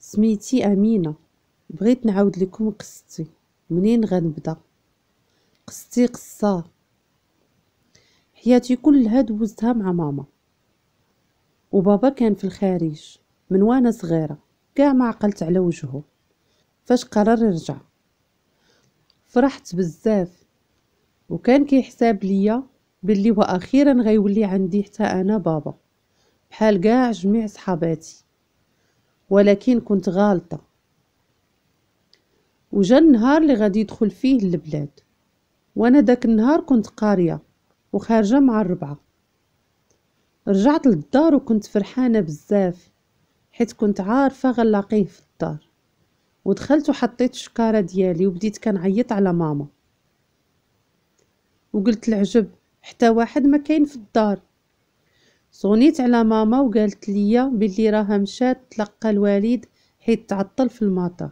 سميتي أمينة. بغيت نعاود لكم قصتي. منين غنبدا؟ قصتي قصة حياتي كلها دوزتها مع ماما، وبابا كان في الخارج من وانا صغيرة، كاع ما عقلت على وجهه. فاش قرر يرجع فرحت بزاف، وكان كيحساب ليا باللي واخيرا غيولي عندي حتى انا بابا بحال كاع جميع صحاباتي. ولكن كنت غالطة، وجا النهار اللي غادي يدخل فيه البلاد، وانا داك النهار كنت قارية وخارجة مع الربعة. رجعت للدار وكنت فرحانة بزاف، حيت كنت عارفة غنلاقيه في الدار. ودخلت وحطيت الشكارة ديالي وبديت كنعيط على ماما، وقلت العجب حتى واحد ما كاين في الدار. صغنيت على ماما وقالت لي باللي راها مشات تلقى الوالد حيت تعطل في المطار.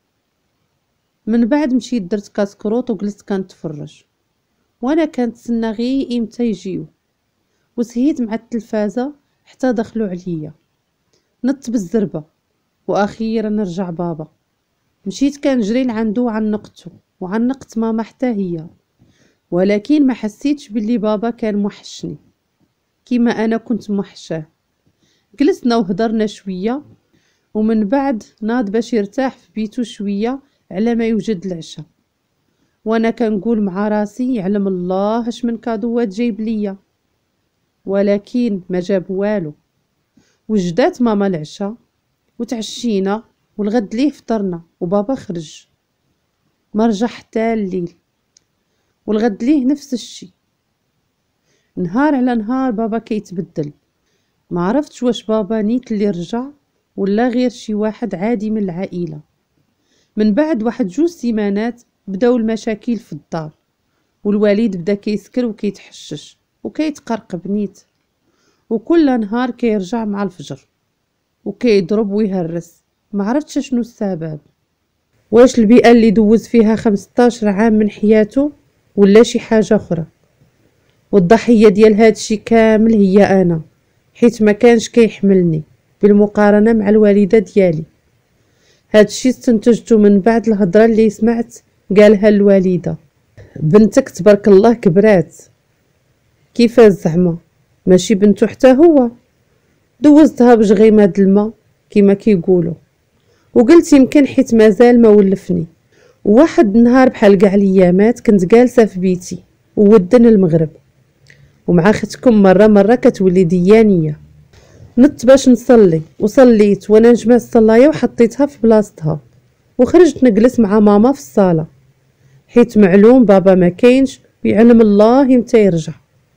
من بعد مشيت درت كاسكروط وجلست كنتفرج، وانا كنتسنى غير امتى يجيو. وسهيت مع التلفازة حتى دخلوا عليا، نط بالزربة واخيرا رجع بابا. مشيت كنجري لعندو وعنقتو وعنقت ماما حتى هي، ولكن ما حسيتش باللي بابا كان موحشني كيما انا كنت موحشاه. جلسنا وهضرنا شوية، ومن بعد ناض باش يرتاح في بيتو شوية على ما يوجد العشاء. وانا كنقول مع راسي يعلم الله اش من كادوات جايب ليا، ولكن ما جاب والو. وجدات ماما العشاء وتعشينا، والغد ليه فطرنا وبابا خرج ما رجع حتى الليل، والغد ليه نفس الشي. نهار على نهار بابا كيتبدل، ما عرفتش واش بابا نيت اللي رجع ولا غير شي واحد عادي من العائلة. من بعد واحد 2 سيمانات بداو المشاكل في الدار، والوالد بدا كيسكر وكيتحشش وكيتقرقب نيت، وكل نهار كيرجع مع الفجر وكيضرب ويهرس. ما عرفتش شنو السبب، واش البيئة اللي دوز فيها 15 عام من حياته ولا شي حاجة أخرى. والضحية ديال هادشي كامل هي أنا، حيت ما كانش كيحملني بالمقارنة مع الوالدة ديالي. هادشي استنتجته من بعد الهضرة اللي سمعت قالها الوالدة: بنتك تبارك الله كبرات. كيفاش زعما؟ ماشي بنتو حتى هو؟ دوزتها بجغيمة الماء كيما كيقولوا، وقلت يمكن حيت مازال ما ولفني. وواحد النهار بحال كاع الايامات كنت جالسه في بيتي وودن المغرب، ومع اختكم مره كتولي ديانيه. نط باش نصلي وصليت، وانا نجمع الصلايه وحطيتها في بلاصتها، وخرجت نجلس مع ماما في الصاله، حيت معلوم بابا ما كاينش ويعلم الله متى يرجع.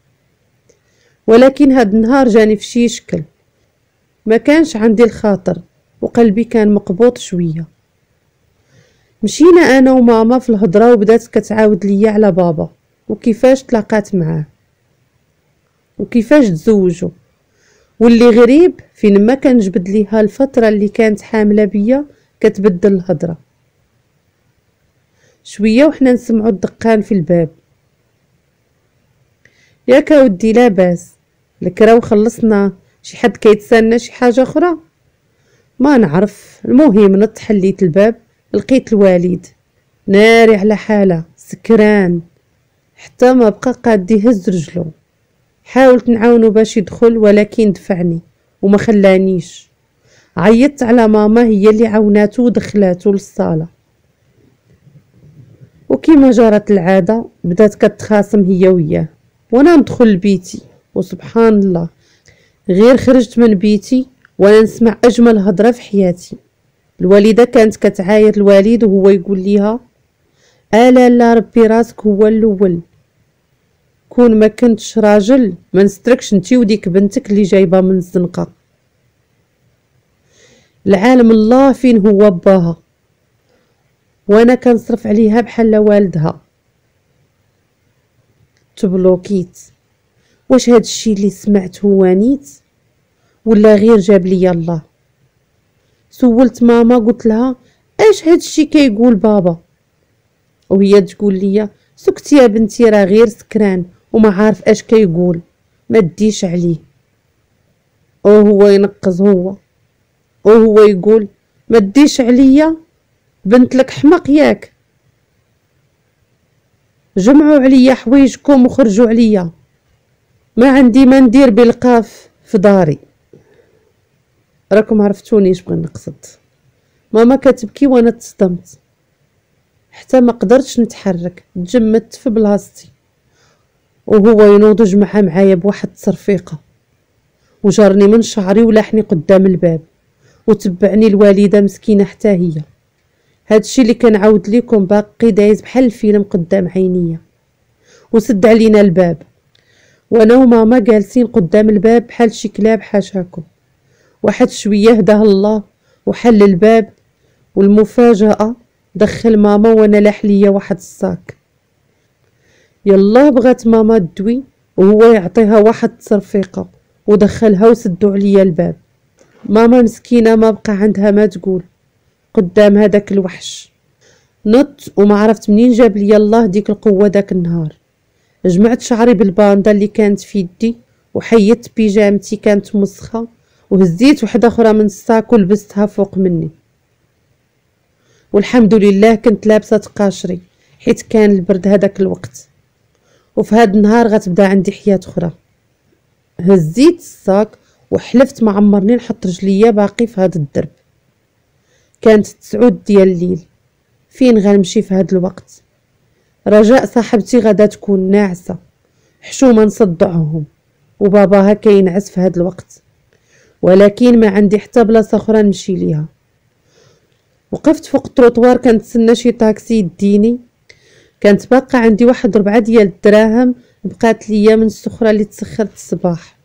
ولكن هاد النهار جاني في شي شكل ما كانش عندي الخاطر، وقلبي كان مقبوط شويه. مشينا انا وماما في الهضره، وبدات كتعاود ليا على بابا وكيفاش تلاقات معاه وكيفاش تزوجوا. واللي غريب فين ما كنجبد ليها الفتره اللي كانت حامله بيا كتبدل الهضره. شويه وحنا نسمعوا الدقان في الباب: ياك اودي لاباس؟ الكرا وخلصنا، شي حد كيتسنى شي حاجه اخرى؟ ما نعرف. المهم نط حليت الباب، لقيت الوالد ناري على حاله سكران حتى ما بقى قاد يهز رجلو. حاولت نعاونو باش يدخل ولكن دفعني وما خلانيش. عيطت على ماما، هي اللي عاوناتو ودخلاتو للصاله، وكيما جرت العاده بدات كتخاصم هي وياه. وانا ندخل لبيتي وسبحان الله غير خرجت من بيتي وانا نسمع اجمل هضره في حياتي. الوالده كانت كتعاير الوالد وهو يقول ليها: الا لا ربي راسك هو الاول، كون ما كنتش راجل ما نستركش انتي وديك بنتك اللي جايبه من الزنقه. العالم الله فين هو باها، وانا كنصرف عليها بحال والدها. تبلوكيت. واش هاد الشي اللي سمعت هو نيت ولا غير جاب لي الله؟ سولت ماما قلت لها: اش هاد الشي كيقول بابا؟ وهي تقول لي: سكتي يا بنتي راه غير سكران وما عارف اش كيقول، ما تديش عليه. وهو ينقز، هو يقول: ما تديش عليا، بنت لك حمق ياك. جمعوا عليا حوايجكم وخرجوا عليا، ما عندي ما ندير بالقاف في داري. راكم عرفتوني اش بغي نقصد. ماما كتبكي وانا تصدمت، حتى ما قدرتش نتحرك، تجمدت في بلاصتي، وهو ينوض معايا بواحد التصرفيقه، وجرني من شعري ولحني قدام الباب، وتبعني الوالده مسكينه حتى هي. هادشي اللي كنعاود ليكم باقي دايز بحال الفيلم قدام عينيا. وسد علينا الباب، وانا وماما جالسين قدام الباب بحال شي كلاب حاشاكم. واحد شويه هداه الله وحل الباب، والمفاجاه دخل ماما وانا لاح ليا واحد الصاك. يلا بغات ماما تدوي وهو يعطيها واحد التصرفيقه ودخلها وسدوا عليا الباب. ماما مسكينه ما بقى عندها ما تقول قدام هذاك الوحش. نط وما عرفت منين جاب لي الله ديك القوه داك النهار. جمعت شعري بالباندا اللي كانت في يدي، وحيدت بيجامتي كانت مسخه، وهزيت وحده اخرى من الساك ولبستها فوق مني. والحمد لله كنت لابسه تقاشري حيت كان البرد هذاك الوقت. وفي هذا النهار غتبدا عندي حياه اخرى. هزيت الساك وحلفت ما عمرني نحط رجليا باقي في هذا الدرب. كانت 9 ديال الليل. فين غنمشي في هذا الوقت؟ رجاء صاحبتي غدا تكون ناعسه، حشومه نصدعهم، وباباها كينعس في هذا الوقت، ولكن ما عندي حتى بلاصه اخرى نمشي ليها. وقفت فوق التروطوار كنتسنى شي طاكسي يديني. كانت باقا عندي واحد 4 ديال الدراهم بقات ليا من السخره اللي تسخرت الصباح.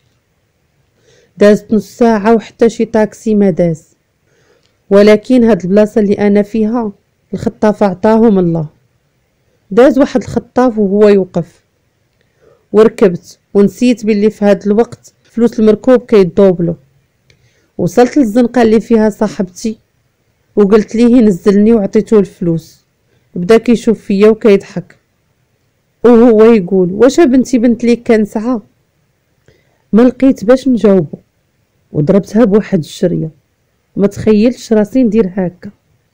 دازت نص ساعه وحتى شي طاكسي ما داز، ولكن هاد البلاصه اللي انا فيها الخطاف عطاهم الله. داز واحد الخطاف وهو يوقف، وركبت ونسيت باللي في هاد الوقت فلوس المركوب كيدوبلو. وصلت للزنقه اللي فيها صاحبتي وقلت ليه ينزلني وعطيته الفلوس. بدا كيشوف فيا وكيضحك، وهو يقول واش بنتي بنت ليك كنسعى؟ ما لقيت باش نجاوبه، وضربتها بواحد الشريه ما تخيلتش راسي ندير هكا.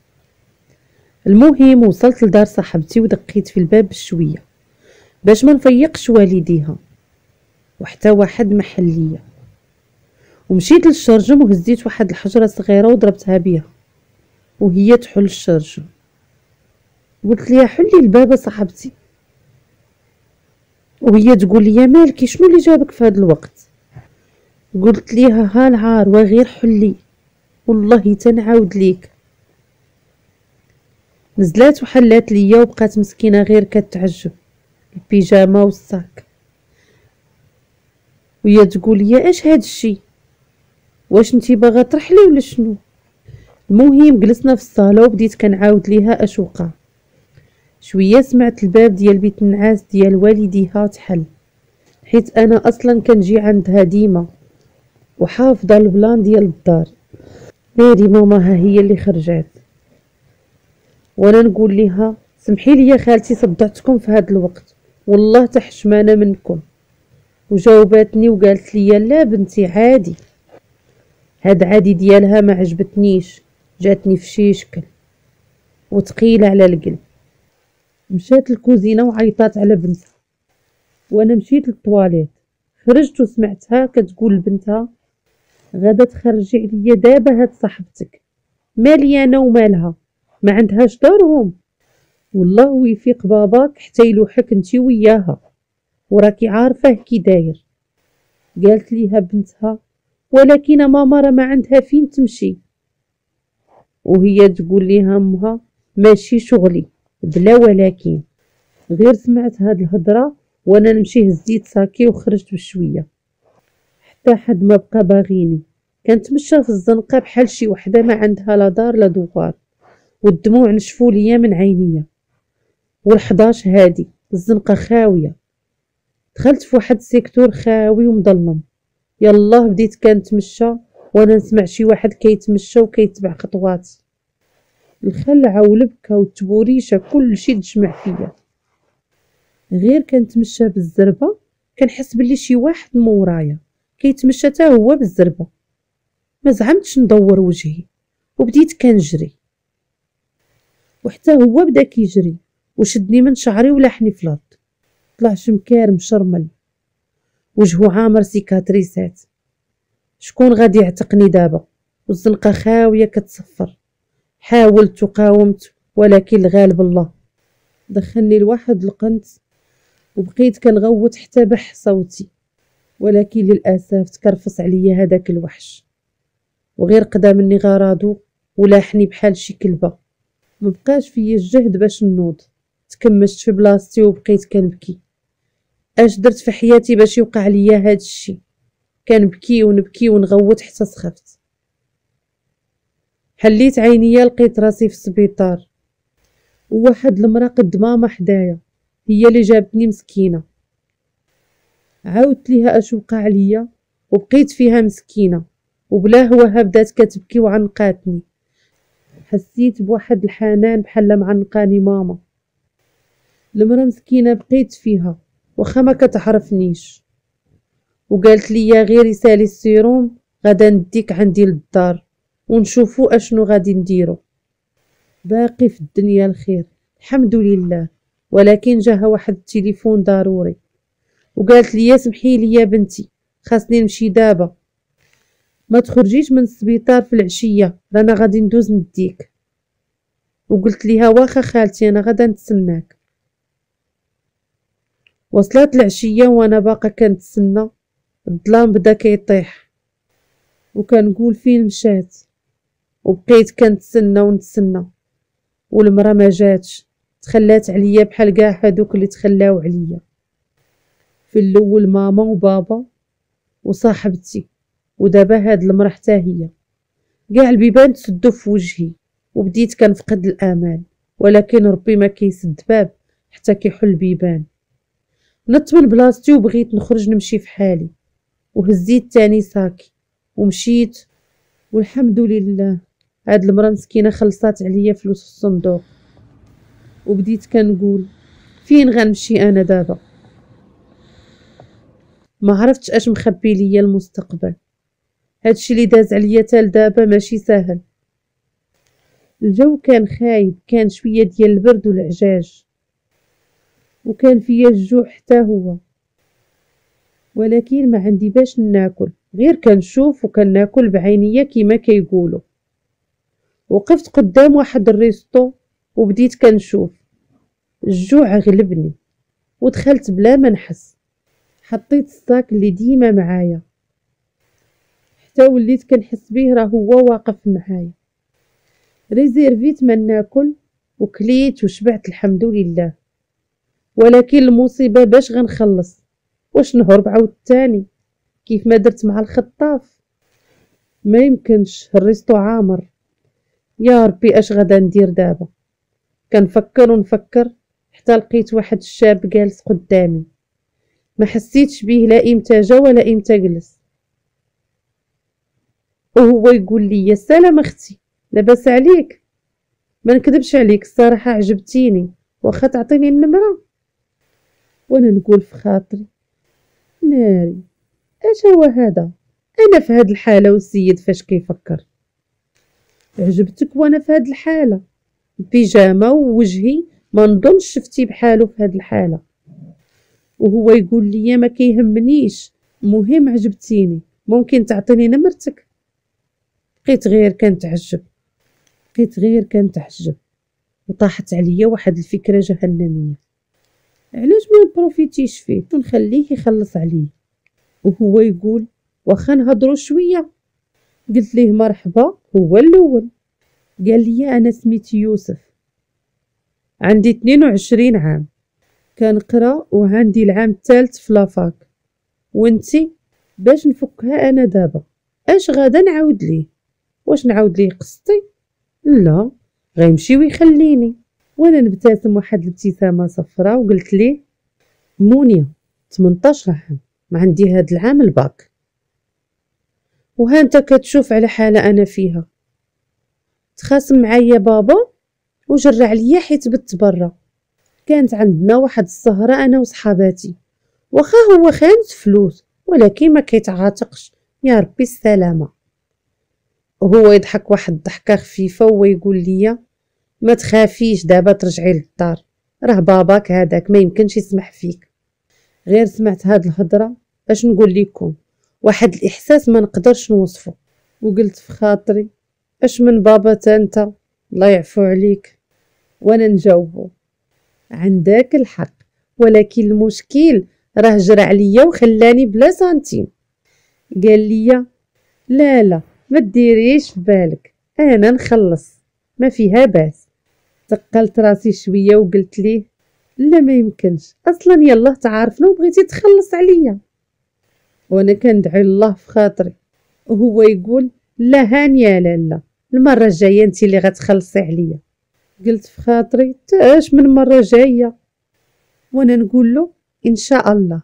المهم وصلت لدار صاحبتي ودقيت في الباب بشويه باش ما نفيقش والديها وحتى واحد محليه. ومشيت للشرجم وهزيت واحد الحجره صغيره وضربتها بيها وهي تحل الشرجم. قلت ليها حلي الباب صاحبتي، وهي تقول لي مالكي شنو اللي جابك في هذا الوقت؟ قلت ليها ها العار وغير حلي والله تنعاود ليك. نزلات وحلات ليا وبقات مسكينه غير كتعجب البيجامه والصاك، وهي تقول لي ايش هاد الشي؟ واش نتي باغا ترحلي ولا شنو؟ المهم جلسنا في الصاله وبديت كنعاود ليها اش وقع. شويه سمعت الباب ديال بيت النعاس ديال والديها تحل، حيت انا اصلا كنجي عندها ديما وحافظه البلان ديال الدار. نادي ماما ها هي اللي خرجات، وانا نقول لها سمحي لي يا خالتي صدعتكم في هذا الوقت والله تحشمانه منكم. وجاوباتني وقالت لي لا بنتي عادي. هاد عادي ديالها ما عجبتنيش، جاتني في شي شكل وثقيله على القلب. مشات الكوزينه وعيطات على بنتها، وانا مشيت للطواليت. خرجت وسمعتها كتقول لبنتها غادا تخرجي عليا دابا هاد صاحبتك، مالي انا ومالها، ما عندهاش دارهم. والله ويفيق باباك حتى يلوحك انتي وياها، وراكي عارفه كي داير. قالت ليها بنتها ولكن ماما راه ما عندها فين تمشي. وهي تقول ليها امها ماشي شغلي بلا ولكن. غير سمعت هاد الهضره وانا نمشي هزيت ساكي وخرجت بشويه حتى حد ما بقى باغيني. كنتمشى في الزنقه بحال شي وحده ما عندها لا دار لا دوار، والدموع نشفوا ليا من عينيا. وال11 هادي الزنقه خاويه. دخلت في واحد السيكتور خاوي ومظلم. يلاه بديت كنتمشى وانا نسمع شي واحد كيتمشى وكيتبع خطواتي. الخلعه والبكا والتبوريشه كلشي تجمع فيا. غير كنتمشى بالزربه كنحس بلي شي واحد مورايا كيتمشى حتى هو بالزربه. ما زعمتش ندور وجهي وبديت كنجري، وحتى هو بدا كيجري وشدني من شعري ولاحني في الارض. طلع شمكار مشرمل، وجهو عامر سيكاتريسات. شكون غادي يعتقني دابا؟ والزنقه خاويه كتصفر. حاولت وقاومت ولكن الغالب الله. دخلني لواحد القنت وبقيت كنغوت حتى بح صوتي، ولكن للاسف تكرفص عليا هذاك الوحش وغير قدا مني غرضو ولاحني بحال شي كلبه. مبقاش فيا الجهد باش نوض، تكمشت في بلاصتي وبقيت كنبكي. اش درت في حياتي باش يوقع ليا هاد الشي؟ كنبكي ونبكي ونغوت حتى سخفت. حليت عينيا لقيت راسي في السبيطار، وواحد المرا قد ماما حدايا هي اللي جابتني مسكينه. عاودت ليها اش وقع ليا وبقيت فيها مسكينه، وبلا هواها بدات كتبكي وعنقاتني. حسيت بواحد الحنان بحال معنقاني ماما. المرا مسكينه بقيت فيها واخا ما كتعرفنيش، وقالت لي غير سالي السيروم غدا نديك عندي للدار ونشوفو اشنو غادي نديرو. باقي في الدنيا الخير الحمد لله، ولكن جاها واحد التليفون ضروري وقالت لي سمحي لي يا بنتي خاصني نمشي دابا، ما تخرجيش من السبيطار في العشيه رانا غادي ندوز نديك. وقلت ليها واخا خالتي انا غدا نتسناك. وصلت العشيه وانا باقا كنتسنى، الظلام بدا كيطيح وكنقول فين مشات، وبقيت كنتسنى ونتسنى والمرا ما جاتش. تخلات عليا بحال كاع هادوك اللي تخلاو عليا. في الاول ماما وبابا وصاحبتي، ودابا هاد المرا حتى هي. كاع البيبان تسدوا في وجهي وبديت كنفقد الامال، ولكن ربي ما كيسد باب حتى كيحل بيبان. نط من بلاصتي وبغيت نخرج نمشي في حالي، وهزيت تاني ساكي ومشيت. والحمد لله هاد المرا مسكينه خلصات عليا فلوس الصندوق. وبديت كنقول فين غنمشي انا دابا؟ ما عرفتش اش مخبي ليا المستقبل. هادشي اللي داز عليا تال دابا ماشي ساهل. الجو كان خايب، كان شويه ديال البرد والعجاج، وكان فيا الجوع حتى هو، ولكن ما عندي باش ناكل غير كنشوف وكناكل بعينيا كيما كيقولوا. وقفت قدام واحد الريستو وبديت كنشوف. الجوع غلبني ودخلت بلا ما نحس. حطيت الصاك اللي ديما معايا حتى وليت كنحس بيه راه هو واقف معايا. ريزيرفيت ما ناكل وكليت وشبعت الحمد لله. ولكن المصيبه باش غنخلص؟ واش نهرب عاود تاني كيف ما درت مع الخطاف؟ ما يمكنش، الريستو عامر. يا ربي اش غدا ندير دابا؟ كنفكر ونفكر حتى لقيت واحد الشاب جالس قدامي، ما حسيتش بيه لا امتى جا ولا امتى جلس. وهو يقول لي يا سلام اختي لاباس عليك؟ ما نكذبش عليك الصراحه عجبتيني، واخا تعطيني النمره. وانا نقول في خاطري ناري اش هو هذا؟ انا في هاد الحاله والسيد فاش كيفكر؟ عجبتك وانا في هاد الحاله بيجامه ووجهي ما نظنش شفتي بحالو في هاد الحاله. وهو يقول لي ما كيهمنيش، مهم عجبتيني، ممكن تعطيني نمرتك؟ بقيت غير كنتعجب وطاحت عليا واحد الفكره جهنميه. علاش ما نبروفيتيش فيه ونخليه يخلص عليا؟ وهو يقول واخا نهضروا شويه. قلت ليه مرحبا. هو الاول قال لي انا سميتي يوسف، عندي 22 عام، كنقرا وعندي العام الثالث في لافاك. وانتي؟ باش نفكها انا دابا اش غادا نعاود ليه؟ واش نعاود ليه قصتي؟ لا غيمشي ويخليني. وانا نبتسم واحد الابتسامه صفراء وقلت ليه مونيا 18 عام، ما عندي هاد العام الباك، وها انت كتشوف على حاله انا فيها. تخاصم معايا بابا وجرع ليا حيت بت برا. كانت عندنا واحد السهره انا وصحاباتي، واخا هو خانت فلوس ولكن ما كيتعاتقش، يا ربي السلامه. وهو يضحك واحد الضحكة خفيفة ويقول لي ما تخافيش دابا ترجعي للدار، راه باباك هذاك ما يمكنش يسمح فيك. غير سمعت هاد الهضرة اش نقول لكم، واحد الاحساس ما نقدرش نوصفه. وقلت في خاطري اش من بابا تا انت، الله يعفو عليك. وانا نجاوبه عندك الحق، ولكن المشكل راه جرى عليا وخلاني بلا سنتيم. قال لي لا لا ما ديريش في بالك، انا نخلص ما فيها باس. ثقلت راسي شويه وقلت ليه لا ما يمكنش، اصلا يلاه تعارفنا وبغيتي تخلص عليا. وانا كندعي الله في خاطري وهو يقول لا هانيه لالا، المره الجايه انت اللي غتخلصي عليا. قلت في خاطري تاش من مره جايه، وانا نقول له ان شاء الله.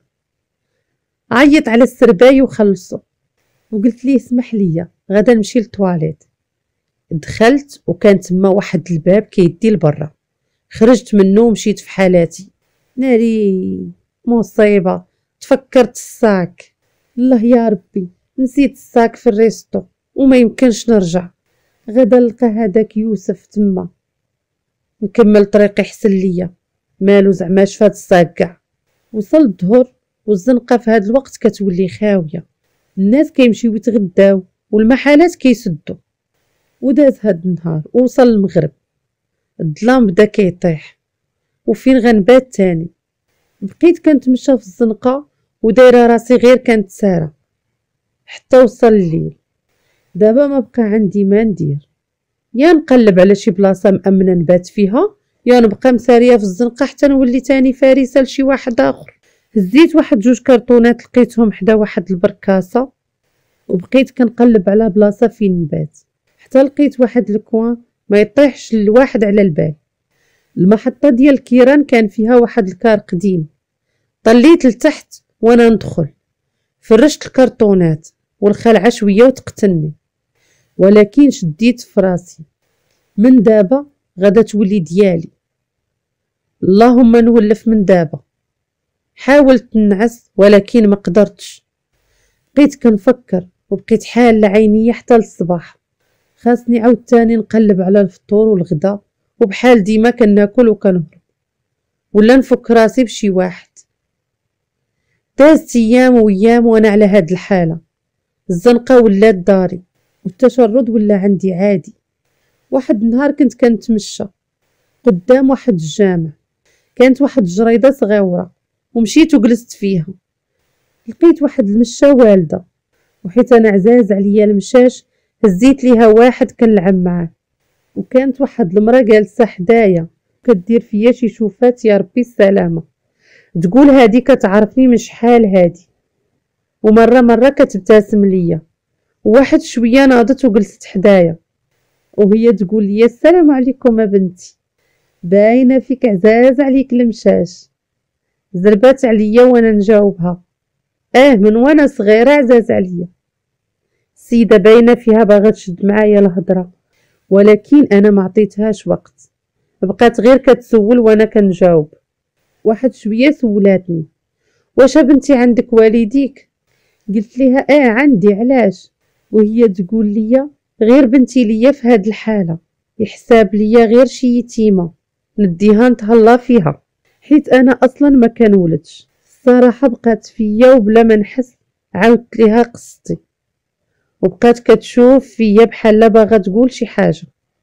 عيط على السرباي وخلصوا، وقلت ليه اسمح لي غدا نمشي للطواليت. دخلت وكان تما واحد الباب كيدي لبرا، خرجت منه ومشيت في حالاتي. ناري مصيبه، تفكرت الساك. الله يا ربي نسيت الساك في الريستو وما يمكنش نرجع. غدا نلقى هذاك يوسف تما. نكمل طريقي حسن ليا، مالو زعما شفات الساك كاع. وصل الظهر والزنقه في هذا الوقت كتولي خاويه، الناس كيمشيو يتغداو والمحلات كيسدوا. وداز هاد النهار ووصل المغرب، الظلام بدا كيطيح وفين غنبات تاني. بقيت كنتمشى في الزنقه ودايره راسي غير كانت ساره حتى وصل الليل. دابا ما بقى عندي ما ندير، يا نقلب على شي بلاصه مأمنه نبات فيها، يا نبقى مساريه في الزنقه حتى نولي تاني فارسه لشي واحد اخر. هزيت واحد جوج كرتونات لقيتهم حدا واحد البركاسه وبقيت كنقلب على بلاصه فين نبات، حتى لقيت واحد الكوان ما يطيحش الواحد على البال. المحطه ديال الكيران كان فيها واحد الكار قديم، طليت لتحت وانا ندخل، فرشت الكرتونات والخلعه شويه وتقتلني، ولكن شديت في راسي من دابا غدا تولي ديالي، اللهم نولف من دابا. حاولت نعس ولكن ما قدرتش، بقيت كنفكر وبقيت حالة عيني حتى للصباح. خاصني عاود تاني نقلب على الفطور والغدا، وبحال ديما كناكل وكنهرب ولا نفك راسي بشي واحد. دازت ايام وايام وانا على هاد الحالة، الزنقة ولات داري والتشرد ولا عندي عادي. واحد النهار كنت كنتمشى قدام واحد الجامع، كانت واحد الجريدة صغيرة ومشيت وجلست فيها. لقيت واحد المشة والدة، وحيت انا عزاز عليا المشاش هزيت ليها واحد كنلعب معاه. وكانت واحد المرا جالسه حدايا كدير فيا شي شوفات يا ربي السلامه، تقول هادي كتعرفني من شحال هادي، ومره كتبتسم ليا. وواحد شويه ناضت وجلست حدايا وهي تقول لي السلام عليكم يا بنتي، باينه فيك عزاز عليك المشاش. زربات عليا وانا نجاوبها من وانا صغيره عزاز عليا. السيده باينه فيها باغا تشد معايا الهضره، ولكن انا ما عطيتهاش وقت، بقات غير كتسول وانا كنجاوب. واحد شويه سولاتني واش بنتي عندك والديك؟ قلت لها عندي، علاش؟ وهي تقول لي غير بنتي ليا في هاد الحاله، يحساب ليا غير شي يتيمه نديها نتهلا فيها، حيت انا اصلا ما كنولدش. الصراحه بقات فيا وبلا ما نحس عاودت ليها قصتي، وبقات كتشوف فيا بحال باغا تقول شي حاجه.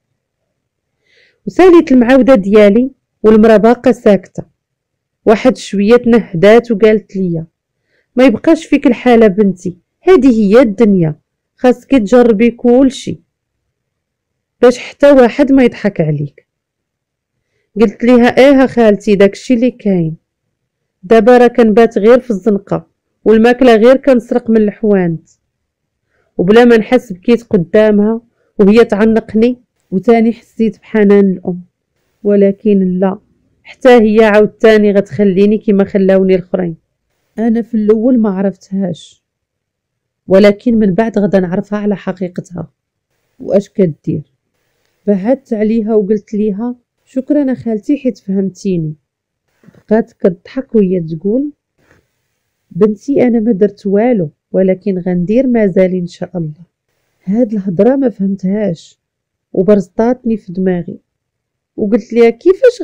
وساليت المعاوده ديالي والمرا باقا ساكته. واحد شويه تنهدات وقالت لي ما يبقاش فيك الحاله بنتي، هذه هي الدنيا، خاصك تجربي كلشي باش حتى واحد ما يضحك عليك. قلت ليها خالتي داكشي اللي كاين، دابا راه كنبات غير في الزنقه والماكله غير كنسرق من الحوانت. وبلا ما نحس بكيت قدامها وهي تعنقني، وتاني حسيت بحنان الام، ولكن لا، حتى هي عاود تاني غتخليني كما خلاوني الاخرين. انا في الاول ما عرفتهاش، ولكن من بعد غدا نعرفها على حقيقتها واش كدير. بعدت عليها وقلت ليها شكرا خالتي حيت فهمتيني. بقات كتضحك وهي تقول بنتي انا ما درت والو، ولكن غندير مازال ان شاء الله. هاد الهضره ما فهمتهاش وبرزطاتني في دماغي، وقلت ليها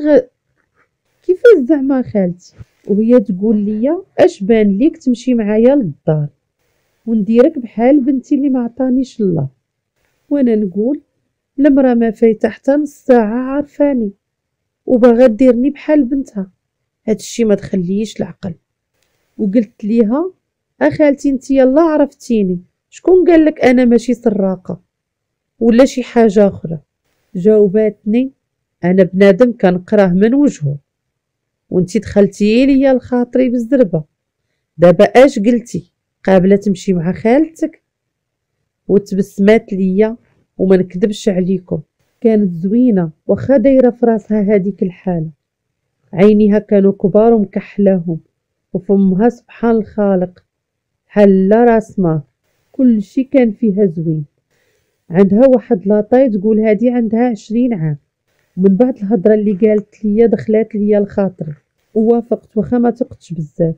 كيفاش زعما خالتي؟ وهي تقول لي اش بان ليك تمشي معايا للدار ونديرك بحال بنتي اللي ما عطانيش الله؟ وانا نقول المراه ما فايته حتى نص ساعه عارفاني وباغا ديرني بحال بنتها، هادشي ما دخليش العقل. وقلت ليها اخالتي انت يلا عرفتيني، شكون قال لك انا ماشي سراقه ولا شي حاجه اخرى؟ جاوباتني انا بنادم كنقراه من وجهه وانتي دخلتي ليا لخاطري بالزربه، دابا اش قلتي؟ قابله تمشي مع خالتك؟ وتبسمات ليا وما نكذبش عليكم كانت زوينه واخا دايره في راسها هذيك الحاله، عينيها كانوا كبار ومكحلاهم وفمها سبحان الخالق حلا راس ما، كل شي كان فيها زوين. عندها واحد لاطاي تقول هادي عندها 20 عام. ومن بعد الهضره اللي قالت ليا دخلات ليا الخاطر ووافقت واخا ما تقتش بزاف،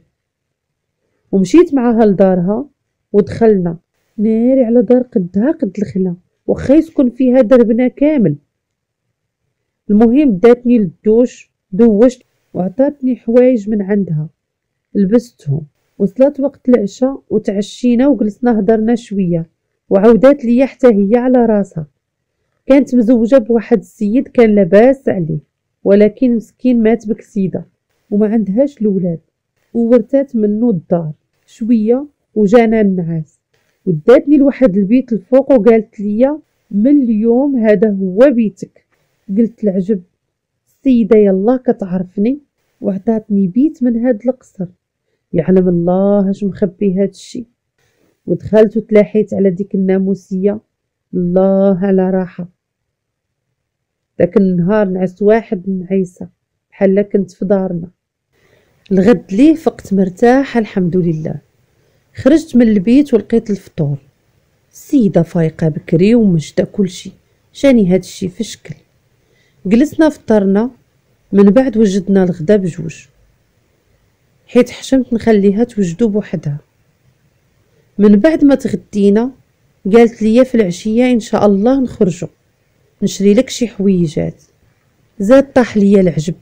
ومشيت معاها لدارها ودخلنا ناري على دار قدها قد الخلا واخا يسكن فيها دربنا كامل. المهم داتني للدوش دوشت وعطاتني حوايج من عندها لبستهم، وصلت وقت العشاء وتعشينا وجلسنا هضرنا شويه وعودات ليا حتى هي على راسها. كانت مزوجه بواحد السيد كان لاباس عليه ولكن مسكين مات بكسيده وما عندهاش الولاد، وورثات منه الدار شويه وجانا النعاس، وداتني لواحد البيت الفوق وقالت لي من اليوم هذا هو بيتك. قلت العجب، السيده يلا كتعرفني وعطاتني بيت من هاد القصر، يعلم الله اش مخبي هاد الشي. ودخلت وتلاحيت على ديك الناموسيه، الله على راحه. داك النهار نعس واحد النعيسه بحال كنت في دارنا. الغد ليه فقت مرتاحه الحمد لله. خرجت من البيت ولقيت الفطور، السيده فايقه بكري ومجده كلشي، جاني هاد الشي في شكل. جلسنا فطرنا، من بعد وجدنا الغدا بجوج حيت حشمت نخليها توجدو بوحدها. من بعد ما تغدينا قالت لي في العشيه ان شاء الله نخرجوا نشري لك شي حويجات. زاد طاح ليا العجب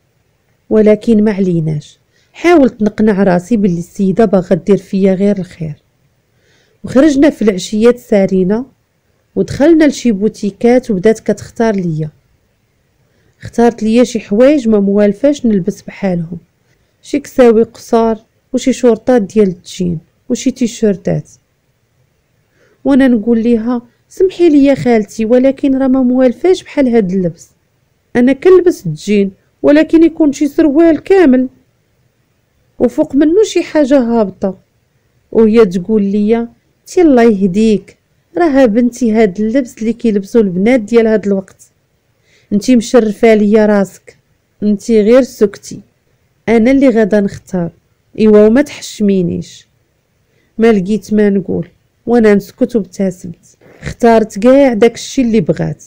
ولكن ما عليناش، حاولت نقنع راسي باللي السيده باغا دير فيا غير الخير. وخرجنا في العشيه سارينا ودخلنا لشي بوتيكات وبدات كتختار ليا. اختارت ليا شي حوايج ما موالفاش نلبس بحالهم، شي كساوي قصار وشي شورطات ديال التجين وشي تيشيرتات. وانا نقول ليها سمحي لي يا خالتي ولكن راه ما موالفاش بحال هاد اللبس، انا كنلبس التجين ولكن يكون شي سروال كامل وفوق منه شي حاجه هابطه. وهي تقول لي تي الله يهديك، راها بنتي هاد اللبس اللي كيلبسوا البنات ديال هاد الوقت، انتي مشرفه ليا راسك، انتي غير سكتي انا اللي غادا نختار. ايوا وما تحشمينيش. ما لقيت ما نقول وانا نسكت وابتسمت. اختارت كاع داكشي اللي بغات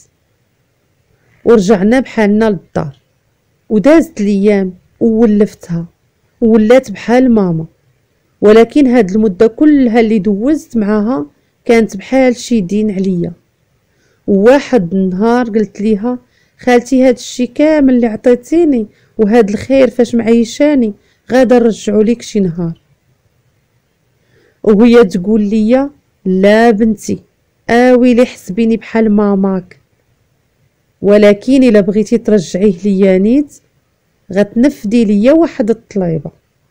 ورجعنا بحالنا للدار. ودازت الايام وولفتها وولات بحال ماما، ولكن هاد المده كلها اللي دوزت معاها كانت بحال شي دين عليا. وواحد النهار قلت ليها خالتي هاد الشي كامل اللي عطيتيني وهاد الخير فاش معيشاني غادا نرجعو ليك شي نهار. وهي تقول لي لا بنتي اويلي حسبيني بحال ماماك، ولكن الا بغيتي ترجعيه ليا نيت غتنفدي ليا واحد الطليبه.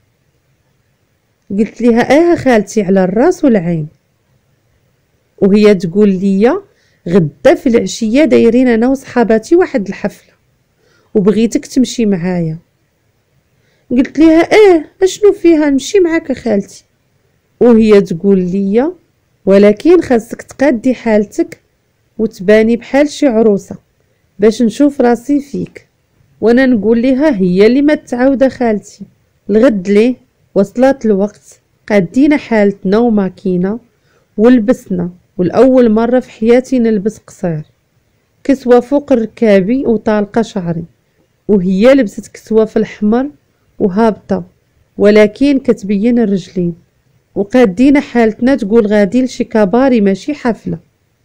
قلت ليها خالتي على الراس والعين. وهي تقول لي غدا في العشيه دايرين انا وصحاباتي واحد الحفله وبغيتك تمشي معايا. قلت ليها اشنو فيها نمشي معاك خالتي. وهي تقول لي ولكن خاصك تقادي حالتك وتباني بحال شي عروسه باش نشوف راسي فيك. وانا نقول لها هي اللي ما تعاوده خالتي. الغد ليه وصلت الوقت قادينا حالتنا وماكينه ولبسنا، والاول مره في حياتي نلبس قصير، كسوه فوق ركابي وطالقه شعري، وهي لبست كسوه في الاحمر وهابطه ولكن كتبين الرجلين. وقادينا حالتنا تقول غادي لشي كباري ماشي حفله.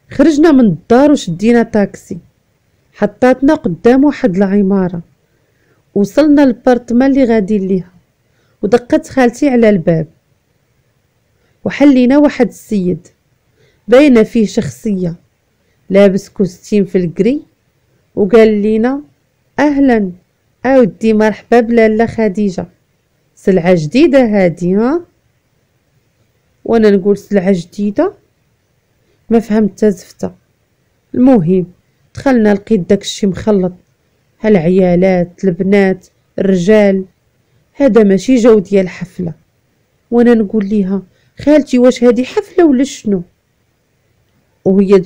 خرجنا من الدار وشدينا طاكسي، حطاتنا قدام واحد العمارة. وصلنا للبارتمان اللي غاديين ليها، ودقت خالتي على الباب وحلينا واحد السيد باينه فيه شخصيه، لابس كوستيم في الكري، وقال لينا اهلا اودي مرحبا بلاله خديجه، سلعه جديده هادي ها. وانا نقول سلعه جديده، ما فهمت زفته. المهم دخلنا لقيت داكشي مخلط، هالعيالات البنات الرجال، هذا ماشي جو ديال الحفله. وانا نقول ليها خالتي واش هذه حفله ولا شنو؟ وهي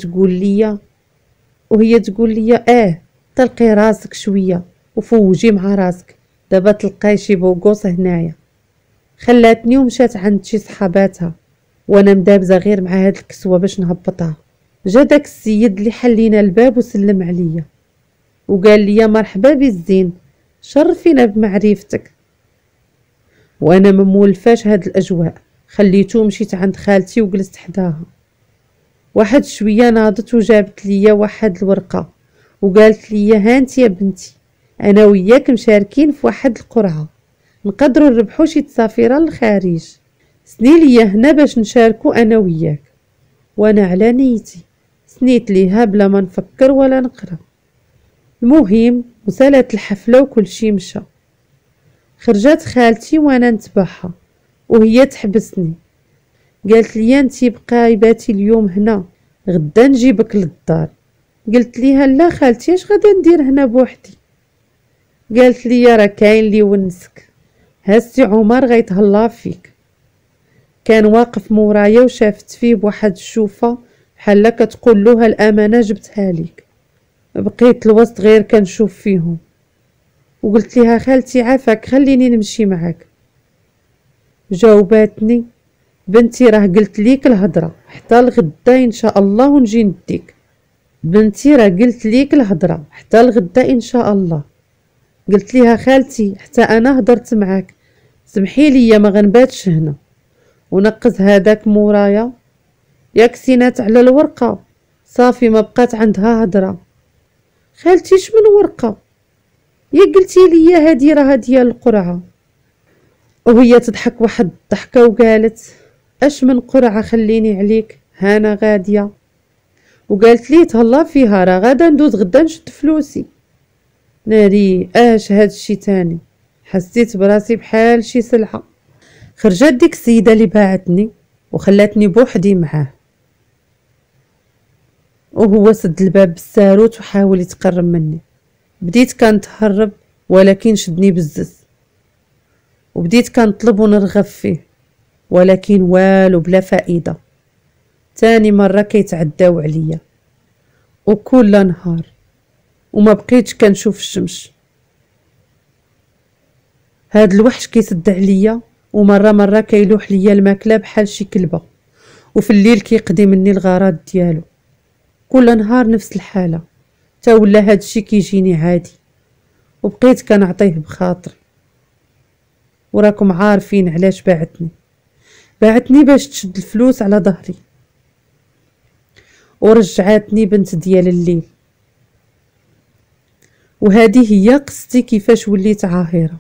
تقول لي طلقي راسك شويه وفوجي مع راسك، دابا تلقاي شي بوغوص هنايا. خلاتني ومشات عند شي صحاباتها، وانا مدابزه غير مع هاد الكسوه باش نهبطها. جا داك السيد اللي حلينا الباب وسلم عليا وقال لي مرحبا بالزين، شرفينا بمعرفتك. وانا ممولفاش هاد الاجواء، خليتو مشيت عند خالتي وجلست حداها. واحد شويه ناضت وجابت ليا واحد الورقه وقالت لي هانت يا بنتي، انا وياك مشاركين في واحد القرعه، نقدروا نربحوا شي تسافيره للخارج، سني ليا هنا باش نشاركو انا وياك. وانا على نيتي سنيت ليها بلا ما نفكر ولا نقرا. المهم وصلت الحفله وكل شي مشى. خرجت خالتي وانا نتبعها وهي تحبسني، قالت لي انتي بقاي باتي اليوم هنا، غدا نجيبك للدار. قلت ليها لا خالتي اش غادا ندير هنا بوحدي؟ قالت لي راه كاين لي ونسك، هاسي عمر غيتهلا فيك. كان واقف مورايا وشافت فيه بواحد الشوفه بحال كتقول له الامانه جبتها ليك. بقيت الوسط غير كنشوف فيهم، وقلت ليها خالتي عافاك خليني نمشي معاك. جاوباتني بنتي راه قلت ليك الهضره حتى الغدا ان شاء الله ونجي نديك. بنتي راه قلت ليك الهضره حتى الغدا ان شاء الله. قلت ليها خالتي حتى انا هضرت معاك، سمحي لي ما غنباتش هنا. ونقز هذاك مورايا، ياك سينات على الورقه صافي ما بقات عندها هضره. خالتي شمن ورقه؟ يا قلتي لي هادي راه ديال القرعه. وهي تضحك واحد الضحكه وقالت اش من قرعه خليني عليك هانا غاديه. وقالت لي تهلا فيها راه غادا ندوز غدا نشد فلوسي. ناري اش هاد الشي تاني، حسيت براسي بحال شي سلعه. خرجت ديك السيده اللي باعتني وخلاتني بوحدي معاه، وهو سد الباب بالساروت وحاول يتقرب مني. بديت كنتهرب ولكن شدني بالزز، وبديت كنطلب ونرغب فيه ولكن والو بلا فائده. تاني مره كيتعداو عليا وكل نهار وما بقيتش كنشوف الشمس. هاد الوحش كيسد عليا ومره كيلوح ليا الماكله بحال شي كلبه، وفي الليل كيقضي مني الغرض ديالو. كل نهار نفس الحاله، تا ولا هادشي كيجيني عادي وبقيت كنعطيه بخاطري. وراكم عارفين علاش باعتني باش تشد الفلوس على ظهري، ورجعاتني بنت ديال الليل. وهذه هي قصتي كيفاش وليت عاهرة.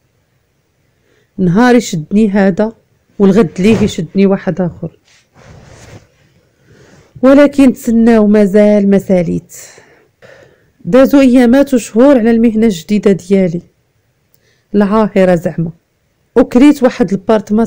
نهار يشدني هذا والغد ليه يشدني واحد اخر، ولكن تسناو مازال ما ساليت. دازو ايامات وشهور على المهنه الجديده ديالي العاهره زعما. وكريت واحد البارتما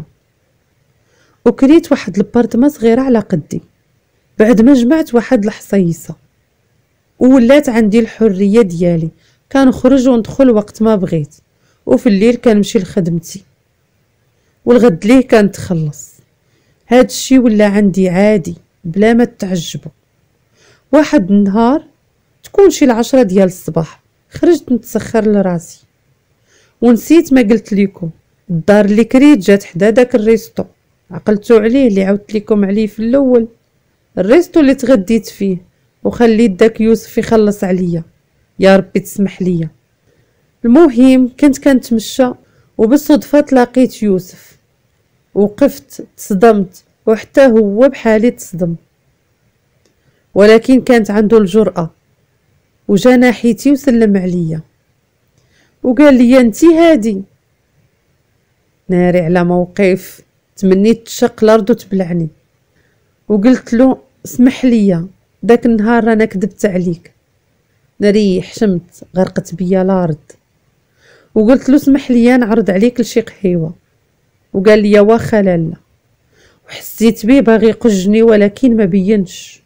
صغيره على قدي بعد ما جمعت واحد الحصيصه، وولات عندي الحريه ديالي، كنخرج وندخل وقت ما بغيت، وفي الليل كنمشي لخدمتي والغد ليه كنتخلص. هاد الشي ولا عندي عادي بلا ما تعجبوا. واحد النهار تكون شي 10 ديال الصباح خرجت نتسخر لراسي ونسيت ما قلت لكم. الدار اللي كريت جات حدا داك الريستو، عقلتو عليه اللي عاودت لكم عليه في الاول، الريستو اللي تغديت فيه وخليت داك يوسف يخلص عليا، يا ربي تسمح ليا. المهم كنت كنتمشى وبالصدفه تلاقيت يوسف، وقفت تصدمت وحتى هو بحالي تصدم. ولكن كانت عنده الجرأة وجا ناحيتي وسلم عليا وقال لي انتي هادي. ناري على موقف، تمنيت تشق الارض وتبلعني. وقلت له اسمح لي، داك النهار رانا كذبت عليك. ناري حشمت، غرقت بيا الارض. وقلت له اسمح لي نعرض عليك لشي قهيوه. وقال لي واخا لالا. وحسيت بيه باغي يقجني ولكن ما بينش.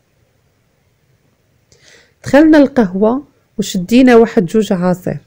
دخلنا القهوه وشدينا واحد جوج عصير.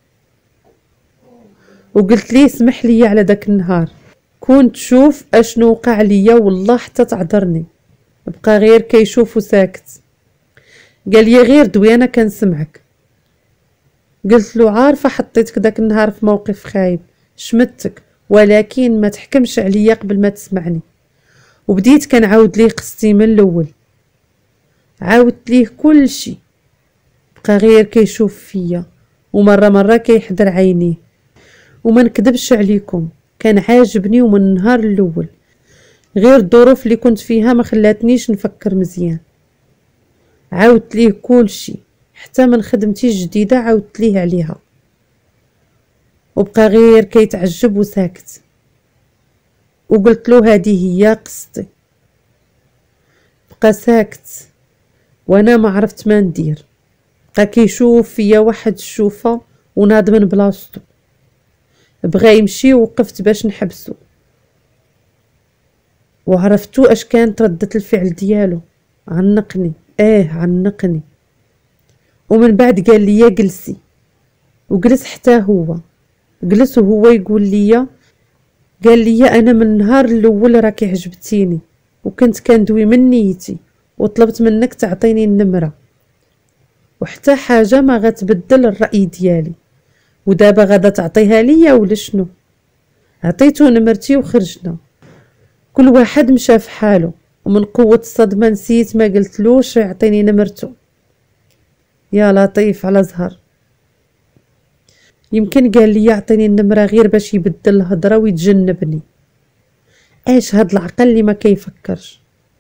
وقلت ليه اسمح لي على داك النهار، كنت شوف اشنو وقع ليا والله حتى تعذرني. بقى غير كيشوف وساكت. قال لي غير دوي انا كنسمعك. قلت له عارفه حطيتك داك النهار في موقف خايب، شمتك، ولكن ما تحكمش عليا قبل ما تسمعني. وبديت كنعاود ليه قصتي من الاول، عاودت ليه كل شي. بقى غير كيشوف فيا ومره كيحضر عينيه. وما نكذبش عليكم، كان عاجبني ومن النهار الاول، غير الظروف اللي كنت فيها ما خلاتنيش نفكر مزيان. عاودت ليه كل شي، حتى من خدمتي الجديده عاودت ليه عليها. وبقى غير كيتعجب وساكت. وقلت له هذه هي قصتي. بقى ساكت وانا ما عرفت ما ندير. بقى كيشوف فيا واحد الشوفه وناض من بلاصتو. بغى يمشي ووقفت باش نحبسو، وعرفتو اش كانت ردة الفعل ديالو. عنقني، عنقني. ومن بعد قال لي جلسي. وجلس حتى هو. جلس وهو يقول لي، قال لي انا من النهار الاول راكي عجبتيني وكنت كندوي من نيتي وطلبت منك تعطيني النمره، وحتى حاجه ما غتبدل الراي ديالي. ودابا غادا تعطيها ليا ولا شنو؟ عطيتو نمرتي وخرجنا. كل واحد مشى في حاله، ومن قوه الصدمه نسيت ما قلتلوش يعطيني نمرتو. يا لطيف على زهر. يمكن قال لي يعطيني النمره غير باش يبدل الهضره ويتجنبني. ايش هاد العقل اللي ما كيفكرش.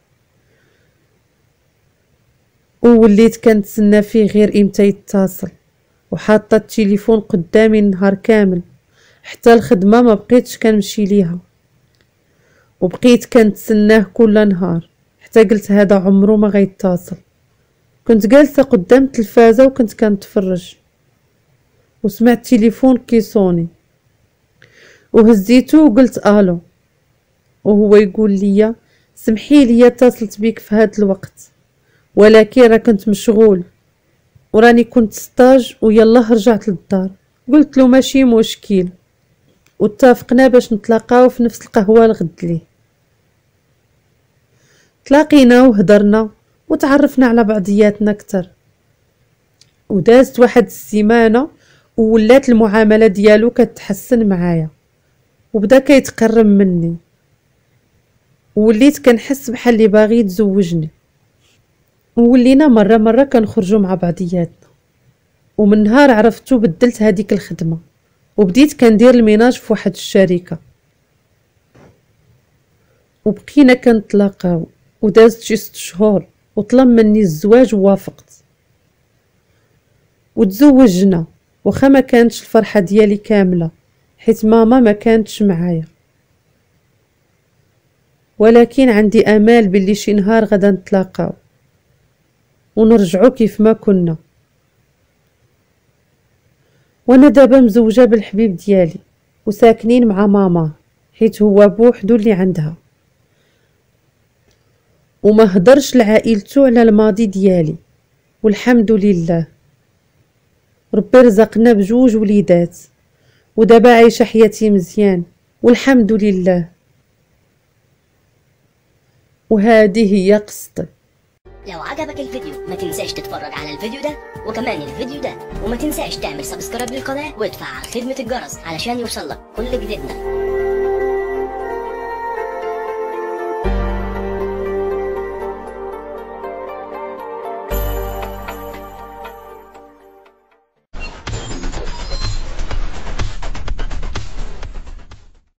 ووليت كنتسنى فيه غير امتى يتصل، وحاطه التليفون قدامي النهار كامل. حتى الخدمه ما بقيتش كنمشي ليها، وبقيت كنتسناه كل نهار، حتى قلت هذا عمره ما غيتصل. كنت جالسه قدام التلفازه وكنت كنتفرج، وسمعت التليفون كيصوني، وهزيته وقلت الو. وهو يقول لي سمحي لي اتصلت بك في هذا الوقت، ولكن راه كنت مشغول وراني كنت ستاج ويلا رجعت للدار. قلت له ماشي مشكل، واتفقنا باش نتلاقاو في نفس القهوه الغد ليه. تلاقينا وهدرنا وتعرفنا على بعضياتنا اكثر، ودازت واحد السيمانه وولات المعامله ديالو كتحسن معايا، وبدا كيتقرب مني، ووليت كنحس بحال اللي باغي يتزوجني. وولينا مره كنخرجوا مع بعضياتنا. ومن نهار عرفتو بدلت هذيك الخدمه، وبديت كندير الميناج في واحد الشركه، وبقينا كنتلاقاو. ودازت شي 6 شهور وطلب مني الزواج ووافقت، وتزوجنا. وخا ما كانتش الفرحه ديالي كامله حيت ماما ما كانتش معايا، ولكن عندي امال باللي شي نهار غدا نتلاقاو ونرجعوا كيف ما كنا. وانا دابا مزوجه بالحبيب ديالي وساكنين مع ماما حيت هو بوحدو اللي عندها، وما هدرش لعائلتو على الماضي ديالي. والحمد لله ربي رزقنا بجوج وليدات، ودابا عايشه حياتي مزيان والحمد لله. وهذه هي قصتي. لو عجبك الفيديو ما تنساش تتفرج على الفيديو ده وكمان الفيديو ده، وما تنساش تعمل سبسكرايب للقناة وتفعل خدمة الجرس علشان يوصلك كل جديدنا.